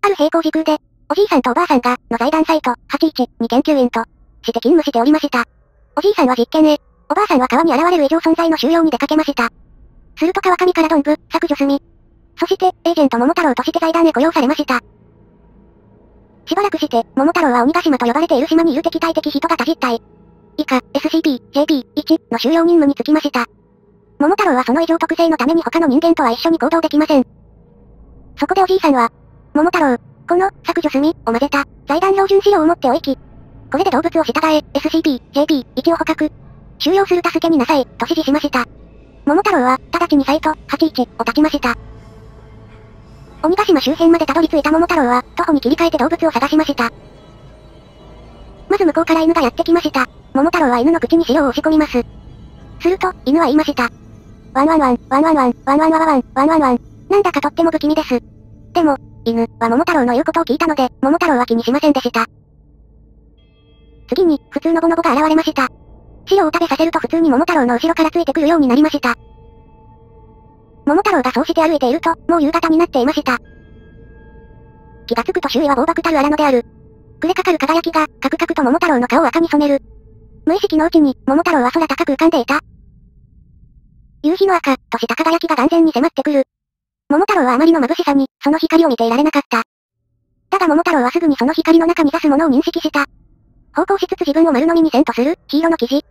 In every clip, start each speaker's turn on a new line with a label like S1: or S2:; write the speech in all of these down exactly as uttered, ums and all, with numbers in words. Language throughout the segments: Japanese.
S1: ある並行時空で、おじいさんとおばあさんが、の財団サイト、はちじゅういちに研究員と、して勤務しておりました。おじいさんは実験へ、おばあさんは川に現れる異常存在の収容に出かけました。すると川上からドンブ、削除済み。そして、エージェント桃太郎として財団へ雇用されました。しばらくして、桃太郎は鬼ヶ島と呼ばれている島にいる敵対的人型実体。以下、エスシーピー、ジェーピー、いち の収容任務に就きました。桃太郎はその異常特性のために他の人間とは一緒に行動できません。そこでおじいさんは、桃太郎、この、削除済み、を混ぜた、財団標準資料を持っておいき、これで動物を従え、エスシーピー、ジェーピー、いち を捕獲、収容する助けになさい、と指示しました。桃太郎は、直ちにサイト、はちじゅういち、を立ちました。鬼ヶ島周辺までたどり着いた桃太郎は、徒歩に切り替えて動物を探しました。まず向こうから犬がやってきました。桃太郎は犬の口に飼料を押し込みます。すると、犬は言いました。ワンワンワン、ワンワンワン、ワンワンワワワン、ワンワンワン。なんだかとっても不気味です。でも、犬は桃太郎の言うことを聞いたので、桃太郎は気にしませんでした。次に、普通のボノボが現れました。飼料を食べさせると普通に桃太郎の後ろからついてくるようになりました。桃太郎がそうして歩いていると、もう夕方になっていました。気がつくと周囲は暴漠たる荒野である。暮れかかる輝きが、カクカクと桃太郎の顔を赤に染める。無意識のうちに、桃太郎は空高く浮かんでいた。夕日の赤、とした輝きが眼前に迫ってくる。桃太郎はあまりの眩しさに、その光を見ていられなかった。だが桃太郎はすぐにその光の中に差すものを認識した。方向しつつ自分を丸飲みにせんとする、黄色の生地。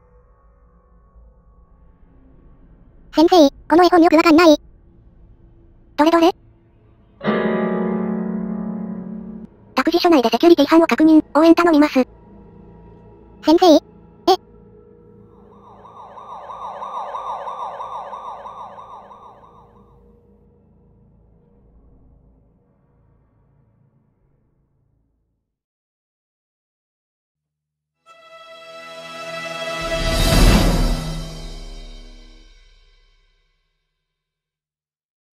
S1: 先生、この絵本よくわかんない。どれどれ？託児所内でセキュリティ違反を確認、応援頼みます。先生